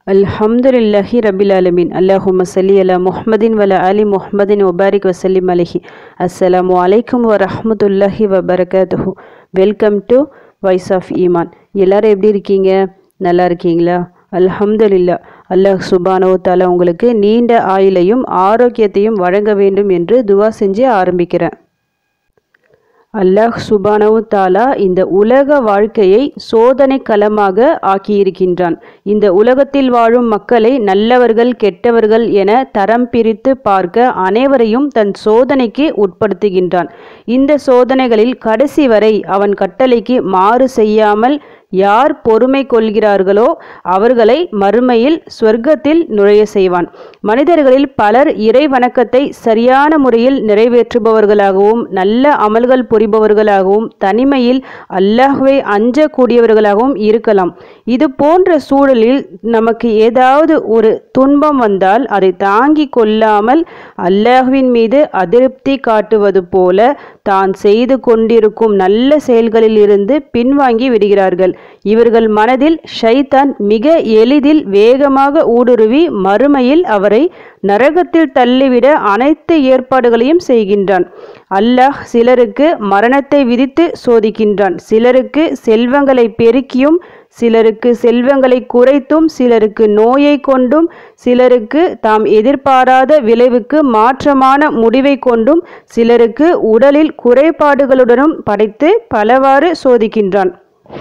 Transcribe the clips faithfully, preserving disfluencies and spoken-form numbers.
அல்ஹம்துலில்லாஹி ரபில் ஆலமீன். அல்லாஹும்ம ஸல்லி அலா முஹம்மதின் வல ஆலி முஹம்மதின் வபாரிக் வசல்லிம் அலைஹி. அஸ்ஸலாமு அலைக்கும் வரஹ்மத்துல்லாஹி வபரகாத்துஹு. வெல்கம் டு வாய்ஸ் ஆஃப் ஈமான். எல்லாரும் எப்படி இருக்கீங்க? நல்லா இருக்கீங்களா? அல்ஹம்துலில்லா. அல்லாஹ் சுப்ஹானஹு வ தஆலா உங்களுக்கு நீண்ட ஆயுளையும் ஆரோக்கியத்தையும் வழங்க வேண்டும் என்று துவா செஞ்சு ஆரம்பிக்கிறேன். அல்லாஹ் சுப்ஹானஹு வ தஆலா இந்த உலக வாழ்க்கையை சோதனை களமாக ஆக்கியிருக்கின்றான். இந்த உலகத்தில் வாழும் மக்களை நல்லவர்கள் கெட்டவர்கள் என தரம் பிரித்து பார்க்க அனைவரையும் தன் சோதனைக்கு உட்படுத்துகின்றான். இந்த சோதனைகளில் கடைசி வரை அவன் கட்டளைக்கு மாறு செய்யாமல் யார் பொறுமை கொள்கிறார்களோ அவர்களை மறுமையில் சொர்க்கத்தில் நுழைய செய்வான். மனிதர்களில் பலர் இறை வணக்கத்தை சரியான முறையில் நிறைவேற்றுபவர்களாகவும் நல்ல அமல்கள் புரிபவர்களாகவும் தனிமையில் அல்லாஹ்வை அஞ்சக்கூடியவர்களாகவும் இருக்கலாம். இது போன்ற சூழலில் நமக்கு ஏதாவது ஒரு துன்பம் வந்தால் அதை தாங்கி கொள்ளாமல் அல்லாஹ்வின் மீது அதிருப்தி காட்டுவது போல தான் செய்து கொண்டிருக்கும் நல்ல செயல்களில் இருந்து பின்வாங்கி விடுகிறார்கள். இவர்கள் மனதில் ஷைத்தான் மிக எளிதில் வேகமாக ஊடுருவி மறுமையில் அவரை நரகத்தில் தள்ளிவிட அனைத்து ஏற்பாடுகளையும் செய்கின்றான். அல்லாஹ் சிலருக்கு மரணத்தை விதித்து சோதிக்கின்றான். சிலருக்கு செல்வங்களை பெருக்கியும் சிலருக்கு செல்வங்களை குறைத்தும் சிலருக்கு நோயை கொண்டும் சிலருக்கு தாம் எதிர்பாராத விளைவுக்கு மாற்றமான முடிவை கொண்டும் சிலருக்கு உடலில் குறைபாடுகளுடனும் படைத்து பலவாறு சோதிக்கின்றான்.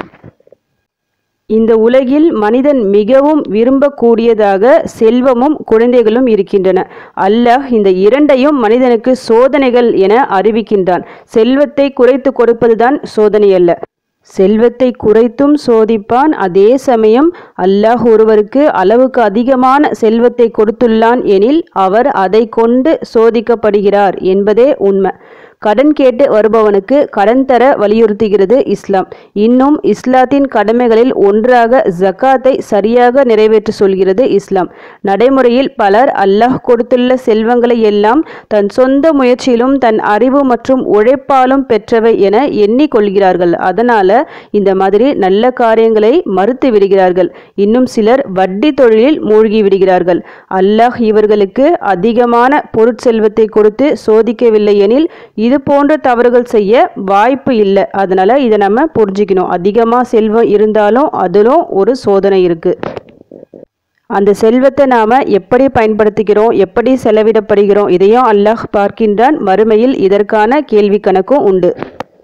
இந்த உலகில் மனிதன் மிகவும் விரும்பக்கூடியதாக செல்வமும் குழந்தைகளும் இருக்கின்றன. அல்லாஹ் இந்த இரண்டையும் மனிதனுக்கு சோதனைகள் என அறிவிக்கின்றான். செல்வத்தை குறைத்து கொடுப்பதுதான் சோதனை அல்ல. செல்வத்தை குறைத்தும் சோதிப்பான். அதே சமயம் அல்லாஹ் ஒருவருக்கு அளவுக்கு அதிகமான செல்வத்தை கொடுத்துள்ளான் எனில் அவர் அதை கொண்டு சோதிக்கப்படுகிறார் என்பதே உண்மை. கடன் கேட்டு வருபவனுக்கு கடன் தர வலியுறுத்துகிறது இஸ்லாம். இன்னும் இஸ்லாத்தின் கடமைகளில் ஒன்றாக ஜக்காத்தை சரியாக நிறைவேற்ற சொல்கிறது இஸ்லாம். நடைமுறையில் பலர் அல்லாஹ் கொடுத்துள்ள செல்வங்களை எல்லாம் தன் சொந்த முயற்சியிலும் தன் அறிவு மற்றும் உழைப்பாலும் பெற்றவை என எண்ணிக்கொள்கிறார்கள். அதனால இந்த மாதிரி நல்ல காரியங்களை மறுத்து விடுகிறார்கள். இன்னும் சிலர் வட்டி தொழிலில் மூழ்கி விடுகிறார்கள். அல்லாஹ் இவர்களுக்கு அதிகமான பொருட்செல்வத்தை கொடுத்து சோதிக்கவில்லை எனில் இது போன்ற தவறுகள் செய்ய வாய்ப்பு இல்லை. அதனால இதை நம்ம புரிஞ்சுக்கணும். அதிகமாக செல்வம் இருந்தாலும் அதிலும் ஒரு சோதனை இருக்கு. அந்த செல்வத்தை நாம எப்படி பயன்படுத்திக்கிறோம், எப்படி செலவிடப்படுகிறோம், இதையும் அல்லாஹ் பார்க்கின்றான். மறுமையில் இதற்கான கேள்வி கணக்கும் உண்டு.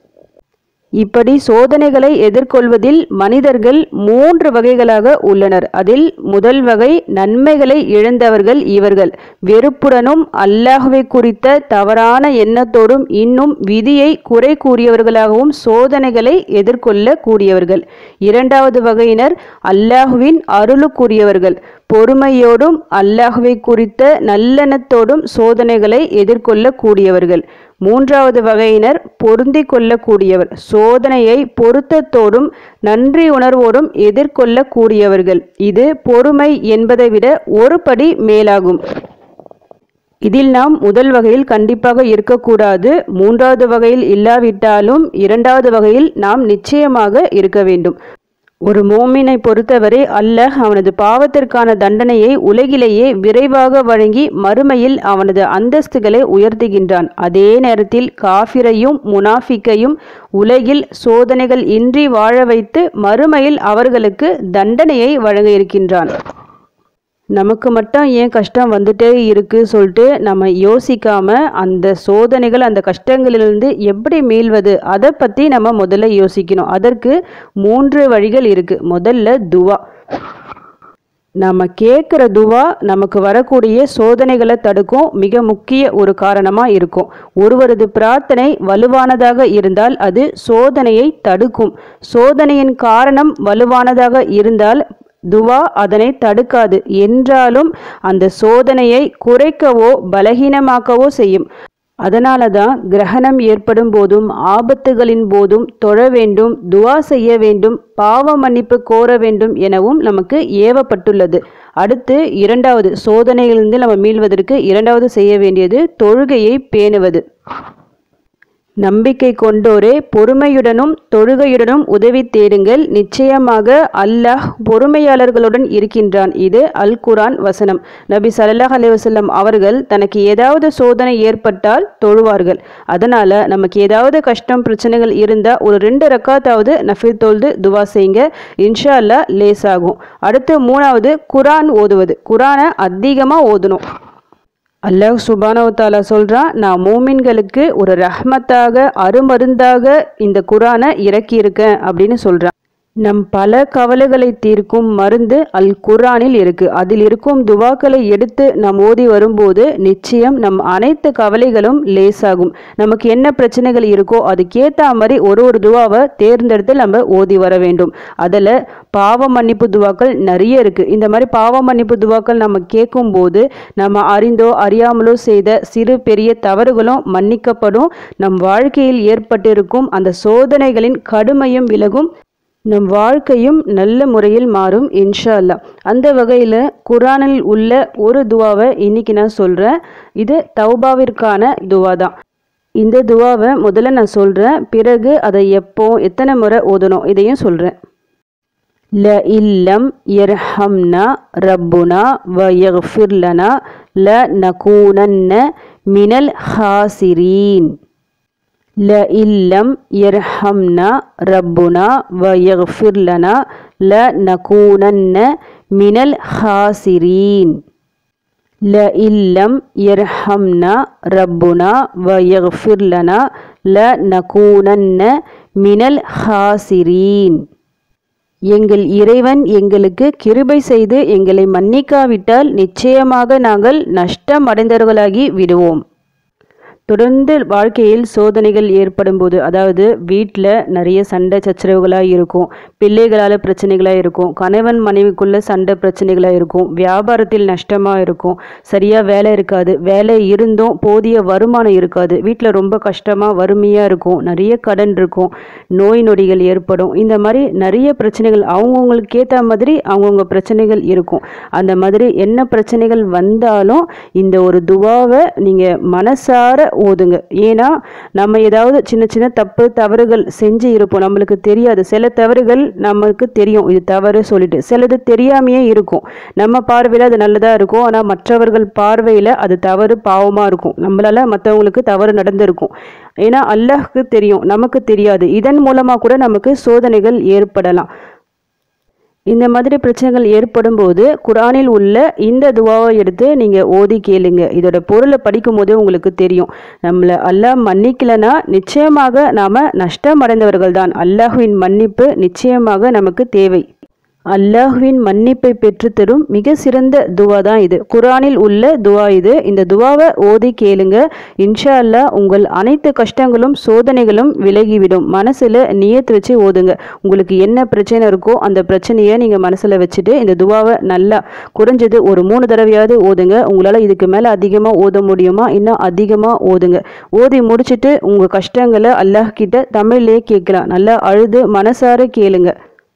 இப்படி சோதனைகளை எதிர்கொள்வதில் மனிதர்கள் மூன்று வகைகளாக உள்ளனர். அதில் முதல் வகை நன்மைகளை இழந்தவர்கள். இவர்கள் வெறுப்புடனும் அல்லாஹ்வை குறித்த தவறான எண்ணத்தோடும் இன்னும் விதியை குறை கூறியவர்களாகவும் சோதனைகளை எதிர்கொள்ள கூடியவர்கள். இரண்டாவது வகையினர் அல்லாஹ்வின் அருளுக்குரியவர்கள். பொறுமையோடும் அல்லாஹ்வை குறித்த நல்லெண்ணத்தோடும் சோதனைகளை எதிர்கொள்ள கூடியவர்கள். மூன்றாவது வகையினர் பொருந்தி கொள்ளக்கூடியவர். சோதனையை பொருத்தத்தோடும் நன்றி உணர்வோடும் எதிர்கொள்ள கூடியவர்கள். இது பொறுமை என்பதை விட ஒரு படி மேலாகும். இதில் நாம் முதல் வகையில் கண்டிப்பாக இருக்கக்கூடாது. மூன்றாவது வகையில் இல்லாவிட்டாலும் இரண்டாவது வகையில் நாம் நிச்சயமாக இருக்க வேண்டும். ஒரு மோமினை பொறுத்தவரை அல்லாஹ் அவனது பாவத்திற்கான தண்டனையை உலகிலேயே விரைவாக வழங்கி மறுமையில் அவனது அந்தஸ்துகளை உயர்த்துகின்றான். அதே நேரத்தில் காஃபிரையும் முனாஃபிக்கையும் உலகில் சோதனைகள் இன்றி வாழ வைத்து மறுமையில் அவர்களுக்கு தண்டனையை வழங்க இருக்கின்றான். நமக்கு மட்டும் ஏன் கஷ்டம் வந்துட்டே இருக்கு சொல்லிட்டு நம்ம யோசிக்காம அந்த சோதனைகள் அந்த கஷ்டங்களிலிருந்து எப்படி மீள்வது அதை பற்றி நம்ம முதல்ல யோசிக்கணும். அதற்கு மூன்று வழிகள் இருக்கு. முதல்ல துவா. நம்ம கேட்குற துவா நமக்கு வரக்கூடிய சோதனைகளை தடுக்கும் மிக முக்கிய ஒரு காரணமாக இருக்கும். ஒருவரது பிரார்த்தனை வலுவானதாக இருந்தால் அது சோதனையை தடுக்கும். சோதனையின் காரணம் வலுவானதாக இருந்தால் துவா அதனை தடுக்காது. என்றாலும் அந்த சோதனையை குறைக்கவோ பலகீனமாக்கவோ செய்யும். அதனால தான் கிரகணம் ஏற்படும் போதும் ஆபத்துகளின் போதும் தொழ வேண்டும், துவா செய்ய வேண்டும், பாவ மன்னிப்பு கோர வேண்டும் எனவும் நமக்கு ஏவப்பட்டுள்ளது. அடுத்து இரண்டாவது, சோதனையிலிருந்து நம்ம மீள்வதற்கு இரண்டாவது செய்ய வேண்டியது தொழுகையை பேணுவது. நம்பிக்கை கொண்டோரே, பொறுமையுடனும் தொழுகையுடனும் உதவி தேடுங்கள். நிச்சயமாக அல்லாஹ் பொறுமையாளர்களுடன் இருக்கின்றான். இது அல் குர்ஆன் வசனம். நபி ஸல்லல்லாஹு அலைஹி வஸல்லம் அவர்கள் தனக்கு ஏதாவது சோதனை ஏற்பட்டால் தொழுவார்கள். அதனால நமக்கு ஏதாவது கஷ்டம் பிரச்சனைகள் இருந்தால் ஒரு ரெண்டு ரக்காத்தாவது நஃபில் தொழுது துவா செய்யுங்க. இன்ஷா அல்லாஹ் லேசாகும். அடுத்து மூணாவது குர்ஆன் ஓதுவது. குர்ஆனை அதிகமாக ஓதணும். அல்லாஹ் சுப்ஹானஹு வ தஆலா சொல்கிறான், நான் மூமின்களுக்கு ஒரு ரஹ்மத்தாக அருமருந்தாக இந்த குர்ஆனை இறக்கியிருக்கேன் அப்படின்னு சொல்கிறான். நம் பல கவலைகளை தீர்க்கும் மருந்து அல் குர்ஆனில் இருக்குது. அதில் இருக்கும் துவாக்களை எடுத்து நாம் ஓதி வரும்போது நிச்சயம் நம் அனைத்து கவலைகளும் லேசாகும். நமக்கு என்ன பிரச்சனைகள் இருக்கோ அதுக்கேற்ற மாதிரி ஒரு ஒரு துவாவை தேர்ந்தெடுத்து நம்ம ஓதி வர வேண்டும். அதில் பாவ மன்னிப்பு துவாக்கள் நிறைய இருக்குது. இந்த மாதிரி பாவ மன்னிப்பு துவாக்கள் நம்ம கேட்கும்போது நம்ம அறிந்தோ அறியாமலோ செய்த சிறு பெரிய தவறுகளும் மன்னிக்கப்படும். நம் வாழ்க்கையில் ஏற்பட்டிருக்கும் அந்த சோதனைகளின் கடுமையும் விலகும். நம் வாழ்க்கையும் நல்ல முறையில் மாறும் இன்ஷா அல்லாஹ். அந்த வகையில் குர்ஆனில் உள்ள ஒரு துவாவை இன்னைக்கு நான் சொல்கிறேன். இது தௌபாவிற்கான துவா தான். இந்த துவாவை முதல்ல நான் சொல்கிறேன், பிறகு அதை எப்போ எத்தனை முறை ஓதணும் இதையும் சொல்கிறேன். ல இல்லம் யர்ஹம்னா ரப்புனா வ யக்ஃபிர் லனா ல நகூனன்ன மினல் ஹாசிரீன். ல இல்லம் யர்ஹம்னா ரப்புனா வ யக்ஃபிர் லனா ல நகூனன்ன மினல் ஹாசிரீன். ல இல்லம் யர்ஹம்னா ரப்புனா வ யக்ஃபிர் லனா ல நகூனன்ன மினல் ஹாசிரீன். எங்கள் இறைவன் எங்களுக்கு கிருபை செய்து எங்களை மன்னிக்காவிட்டால் நிச்சயமாக நாங்கள் நஷ்டம் அடைந்தவர்களாகி விடுவோம். தொடர்ந்து வாழ்க்கையில் சோதனைகள் ஏற்படும் போது, அதாவது வீட்டில் நிறைய சண்டை சச்சரவுகளாக இருக்கும், பிள்ளைகளால் பிரச்சனைகளாக இருக்கும், கணவன் மனைவிக்குள்ள சண்டை பிரச்சனைகளாக இருக்கும், வியாபாரத்தில் நஷ்டமாக இருக்கும், சரியாக வேலை இருக்காது, வேலை இருந்தும் போதிய வருமானம் இருக்காது, வீட்டில் ரொம்ப கஷ்டமாக வறுமையாக இருக்கும், நிறைய கடன் இருக்கும், நோய் நொடிகள் ஏற்படும். இந்த மாதிரி நிறைய பிரச்சனைகள் அவங்கவுங்களுக்கு ஏற்ற மாதிரி அவங்கவுங்க பிரச்சனைகள் இருக்கும். அந்த மாதிரி என்ன பிரச்சனைகள் வந்தாலும் இந்த ஒரு துவாவை நீங்கள் மனசார ஓதுங்க. ஏன்னா நம்ம ஏதாவது சின்ன சின்ன தப்பு தவறுகள் செஞ்சு இருப்போம், நம்மளுக்கு தெரியாது. சில தவறுகள் நமக்கு தெரியும் இது தவறு சொல்லிட்டு, சிலது தெரியாமையே இருக்கும். நம்ம பார்வையில் அது நல்லதாக இருக்கும், ஆனால் மற்றவர்கள் பார்வையில் அது தவறு பாவமாக இருக்கும். நம்மளால மற்றவங்களுக்கு தவறு நடந்திருக்கும். ஏன்னா அல்லாஹ்க்கு தெரியும், நமக்கு தெரியாது. இதன் மூலமாக கூட நமக்கு சோதனைகள் ஏற்படலாம். இந்த மாதிரி பிரச்சனைகள் ஏற்படும் போது குர்ஆனில் உள்ள இந்த துவாவை எடுத்து நீங்கள் ஓதி கேளுங்க. இதோட பொருளை படிக்கும் போதே உங்களுக்கு தெரியும், நம்மளை அல்லாஹ் மன்னிக்கலைன்னா நிச்சயமாக நாம் நஷ்டம் அடைந்தவர்கள் தான். அல்லாஹ்வின் மன்னிப்பு நிச்சயமாக நமக்கு தேவை. அல்லாஹ்வின் மன்னிப்பை பெற்றுத்தரும் மிக சிறந்த துவா தான் இது. குர்ஆனில் உள்ள துவா இது. இந்த துவாவை ஓதி கேளுங்க. இன்ஷா அல்லாஹ் உங்கள் அனைத்து கஷ்டங்களும் சோதனைகளும் விலகிவிடும். மனசில் நியத்து வச்சு ஓதுங்க. உங்களுக்கு என்ன பிரச்சனை இருக்கோ அந்த பிரச்சனையை நீங்கள் மனசில் வச்சுட்டு இந்த துவாவை நல்லா குறைஞ்சது ஒரு மூணு தடவையாவது ஓதுங்க. உங்களால் இதுக்கு மேலே அதிகமாக ஓத முடியுமா இன்னும் அதிகமாக ஓதுங்க. ஓதி முடிச்சுட்டு உங்கள் கஷ்டங்களை அல்லாஹ் கிட்ட தமிழ்லேயே கேட்கலாம். நல்லா அழுது மனசார கேளுங்க.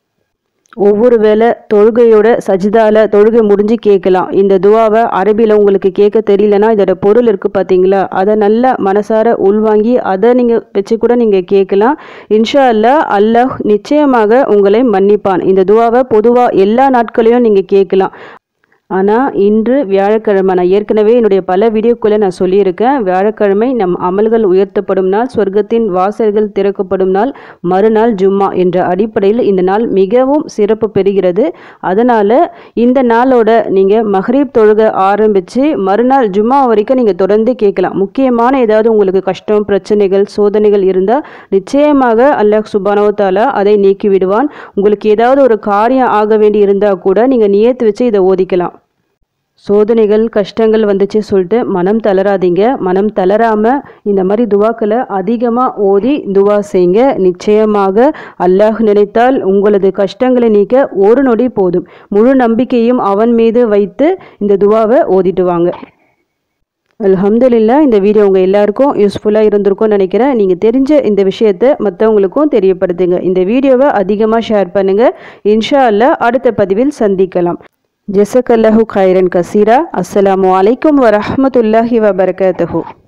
ஒவ்வொரு வேளை தொழுகையோட சஜிதால தொழுகை முடிஞ்சு கேட்கலாம். இந்த துவாவை அரபியில் உங்களுக்கு கேட்க தெரியலனா இதோட பொருள் இருக்குது பார்த்தீங்களா, அதை நல்லா மனசார உள்வாங்கி அதை நீங்கள் வச்சு கூட நீங்கள் கேட்கலாம். இன்ஷா அல்லாஹ் அல்லாஹ் நிச்சயமாக உங்களை மன்னிப்பான். இந்த துவாவை பொதுவாக எல்லா நாட்களையும் நீங்கள் கேட்கலாம். ஆனால் இன்று வியாழக்கிழமை, நான் ஏற்கனவே என்னுடைய பல வீடியோக்குள்ளே நான் சொல்லியிருக்கேன், வியாழக்கிழமை நம் அமல்கள் உயர்த்தப்படும் நாள், சொர்க்கத்தின் வாசல்கள் திறக்கப்படும் நாள், மறுநாள் ஜும்மா என்ற அடிப்படையில் இந்த நாள் மிகவும் சிறப்பு பெறுகிறது. அதனால் இந்த நாளோட நீங்கள் மஹ்ரிப் தொழுகை ஆரம்பித்து மறுநாள் ஜும்மா வரைக்கும் நீங்கள் தொடர்ந்து கேட்கலாம். முக்கியமான ஏதாவது உங்களுக்கு கஷ்டம் பிரச்சனைகள் சோதனைகள் இருந்தால் நிச்சயமாக அல்லாஹ் சுப்ஹானஹு வ தஆலா அதை நீக்கி விடுவான். உங்களுக்கு ஏதாவது ஒரு காரியம் ஆக வேண்டி இருந்தால் கூட நீங்கள் நியத்து வச்சு இதை ஓதிக்கலாம். சோதனைகள் கஷ்டங்கள் வந்துச்சு சொல்லிட்டு மனம் தளராதீங்க. மனம் தளராமல் இந்த மாதிரி துவாக்களை அதிகமாக ஓதி துவா செய்யுங்க. நிச்சயமாக அல்லாஹ் நினைத்தால் உங்களது கஷ்டங்களை நீக்க ஒரு நொடி போதும். முழு நம்பிக்கையும் அவன் மீது வைத்து இந்த துவாவை ஓதிட்டு வாங்க. அல்ஹம்துலில்லாஹ். இந்த வீடியோ உங்கள் எல்லாருக்கும் யூஸ்ஃபுல்லாக இருந்திருக்கும்னு நினைக்கிறேன். நீங்கள் தெரிஞ்ச இந்த விஷயத்தை மற்றவங்களுக்கும் தெரியப்படுத்துங்க. இந்த வீடியோவை அதிகமாக ஷேர் பண்ணுங்கள். இன்ஷா அல்லாஹ் அடுத்த பதிவில் சந்திக்கலாம். ஜஸக்கல்லாஹு கைரன் கசீரா. அஸ்ஸலாமு அலைக்கும் வரஹ்மத்துல்லாஹி வபரகாத்துஹு.